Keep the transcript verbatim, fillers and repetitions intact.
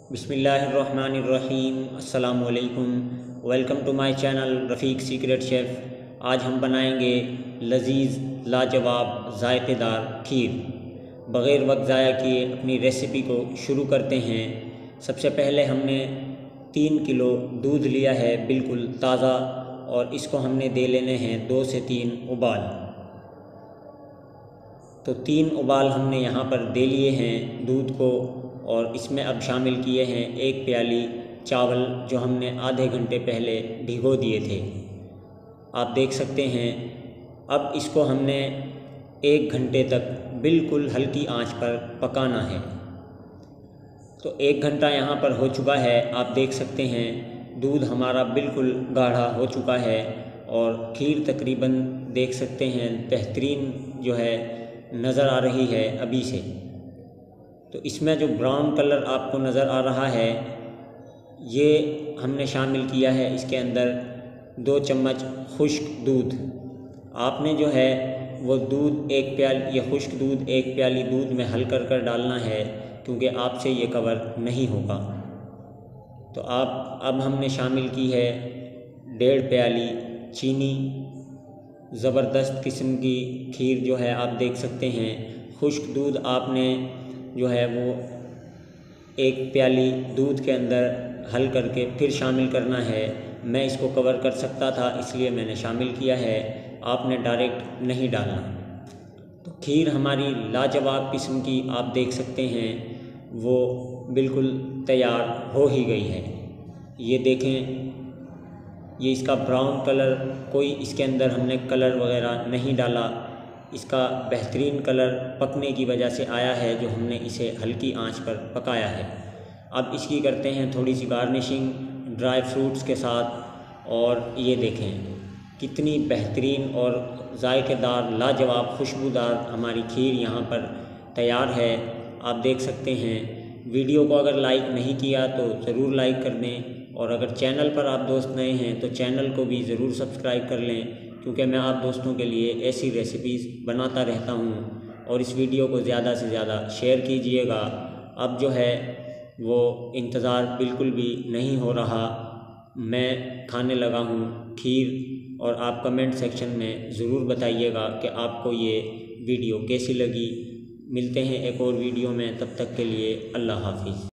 बिस्मिल्लाहिर्रहमानिर्रहीम। अस्सलामु अलैकुम। Welcome to my channel Rafiq secret chef. आज हम बनाएंगे लजीज़ लाजवाब ज़ायक़ेदार खीर। बग़ैर वक्त ज़ाया किए अपनी रेसिपी को शुरू करते हैं। सबसे पहले हमने तीन किलो दूध लिया है, बिल्कुल ताज़ा, और इसको हमने दे लेने हैं दो से तीन उबाल। तो तीन उबाल हमने यहाँ पर दे लिए हैं दूध को, और इसमें अब शामिल किए हैं एक प्याली चावल जो हमने आधे घंटे पहले भिगो दिए थे। आप देख सकते हैं। अब इसको हमने एक घंटे तक बिल्कुल हल्की आंच पर पकाना है। तो एक घंटा यहाँ पर हो चुका है। आप देख सकते हैं दूध हमारा बिल्कुल गाढ़ा हो चुका है और खीर तकरीबन देख सकते हैं बेहतरीन जो है नज़र आ रही है अभी से। तो इसमें जो ब्राउन कलर आपको नज़र आ रहा है, ये हमने शामिल किया है इसके अंदर दो चम्मच खुश्क दूध। आपने जो है वो दूध एक प्याल ये खुश्क दूध एक प्याली दूध में हल कर कर डालना है, क्योंकि आपसे ये कवर नहीं होगा। तो आप अब हमने शामिल की है डेढ़ प्याली चीनी। ज़बरदस्त किस्म की खीर जो है आप देख सकते हैं। खुश्क दूध आपने जो है वो एक प्याली दूध के अंदर हल करके फिर शामिल करना है। मैं इसको कवर कर सकता था, इसलिए मैंने शामिल किया है, आपने डायरेक्ट नहीं डालना। तो खीर हमारी लाजवाब किस्म की आप देख सकते हैं वो बिल्कुल तैयार हो ही गई है। ये देखें, ये इसका ब्राउन कलर, कोई इसके अंदर हमने कलर वगैरह नहीं डाला। इसका बेहतरीन कलर पकने की वजह से आया है, जो हमने इसे हल्की आंच पर पकाया है। अब इसकी करते हैं थोड़ी सी गार्निशिंग ड्राई फ्रूट्स के साथ। और ये देखें कितनी बेहतरीन और जायकेदार लाजवाब खुशबूदार हमारी खीर यहाँ पर तैयार है। आप देख सकते हैं। वीडियो को अगर लाइक नहीं किया तो ज़रूर लाइक कर दें, और अगर चैनल पर आप दोस्त नए हैं तो चैनल को भी ज़रूर सब्सक्राइब कर लें, क्योंकि मैं आप दोस्तों के लिए ऐसी रेसिपीज़ बनाता रहता हूँ। और इस वीडियो को ज़्यादा से ज़्यादा शेयर कीजिएगा। अब जो है वो इंतज़ार बिल्कुल भी नहीं हो रहा, मैं खाने लगा हूँ खीर। और आप कमेंट सेक्शन में ज़रूर बताइएगा कि आपको ये वीडियो कैसी लगी। मिलते हैं एक और वीडियो में, तब तक के लिए अल्लाह हाफिज़।